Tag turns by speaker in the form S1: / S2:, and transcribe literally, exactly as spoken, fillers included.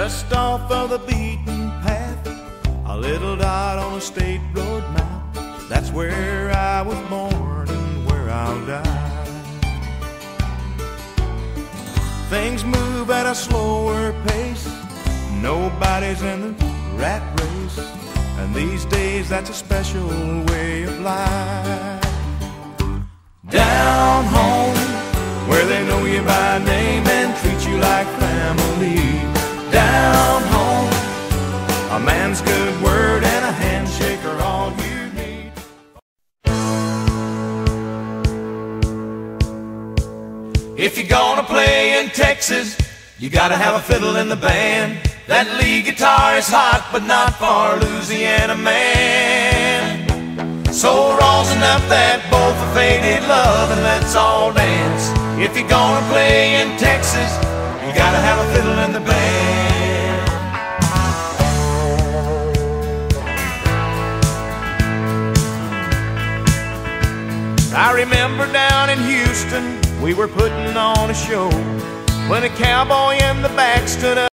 S1: just off of the beaten path, a little dot on a state road map. That's where I was born and where I'll die. Things move at a slower pace, nobody's in the rat race, and these days that's a special way of life. Down home, where they know you by name and treat you like family. Down home, a man's good word and a handshake are all you need. If you're gonna play in Texas, you gotta have a fiddle in the band. That lead guitar is hot, but not for Louisiana man. So rosin up that bowl for faded love and let's all dance. If you're gonna play in Texas, you gotta have a fiddle in the band. I remember down in Houston, we were putting on a show when a cowboy in the back stood up